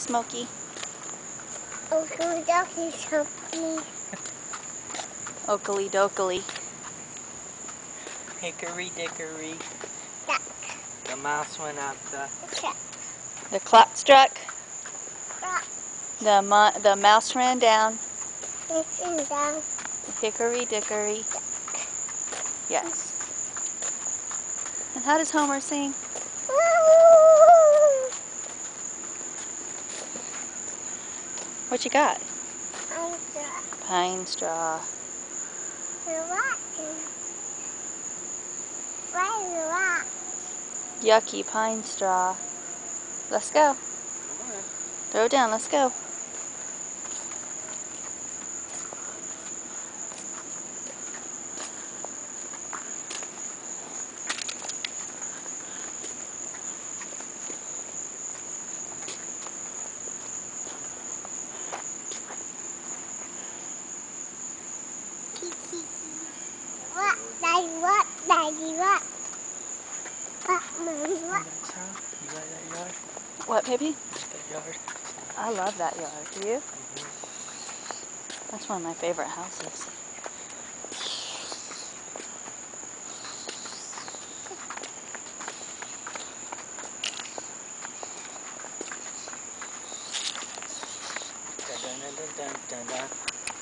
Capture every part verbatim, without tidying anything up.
Smokey? Oakley dokie, Smokey. Oakley dokley. Hickory dickory. Duck. The mouse went up the... Duck. The clock struck. Duck. The, mo the mouse ran down. It's down. Hickory dickory. Duck. Yes. And how does Homer sing? What you got? Pine straw. Pine straw. You're watching. Why are you watching? Yucky pine straw. Let's go. Come on. Throw it down. Let's go. What? Daddy, what? Daddy, what? What, Mommy, what? That's how? You like that yard? What, baby? You like that yard? I love that yard. Do you? Mm-hmm. That's one of my favorite houses. Dun, dun, dun, dun, dun, dun.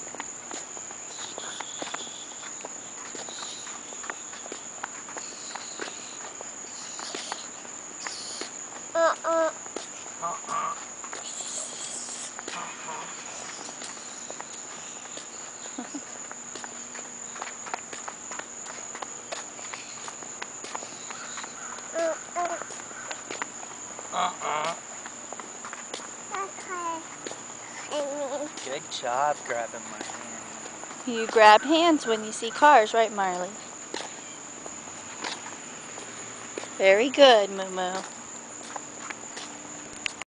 Uh-uh. Uh-uh. Uh-uh. Uh-uh. Okay. I mean, Good job grabbing my hand. You grab hands when you see cars, right, Marlie? Very good, Moo Moo.